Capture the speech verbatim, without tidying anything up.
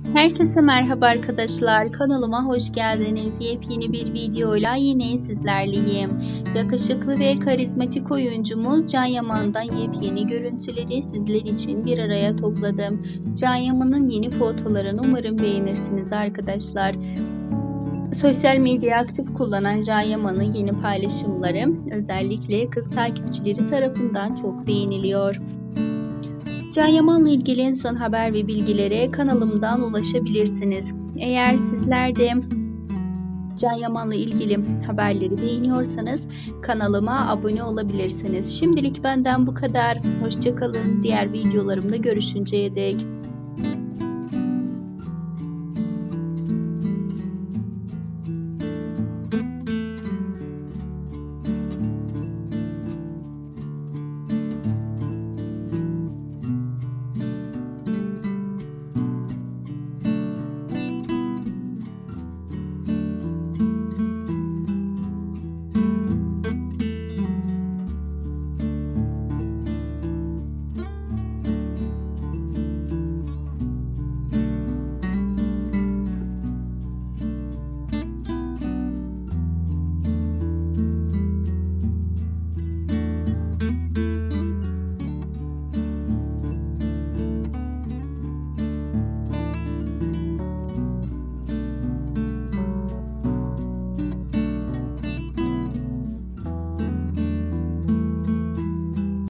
Herkese merhaba arkadaşlar. Kanalıma hoş geldiniz. Yepyeni bir videoyla yine sizlerleyim. Yakışıklı ve karizmatik oyuncumuz Can Yaman'dan yepyeni görüntüleri sizler için bir araya topladım. Can Yaman'ın yeni fotolarını umarım beğenirsiniz arkadaşlar. Sosyal medyayı aktif kullanan Can Yaman'ın yeni paylaşımları özellikle kız takipçileri tarafından çok beğeniliyor. Can Yaman'la ilgili en son haber ve bilgilere kanalımdan ulaşabilirsiniz. Eğer sizler de Can Yaman'la ilgili haberleri beğeniyorsanız kanalıma abone olabilirsiniz. Şimdilik benden bu kadar. Hoşça kalın. Diğer videolarımda görüşünceye dek.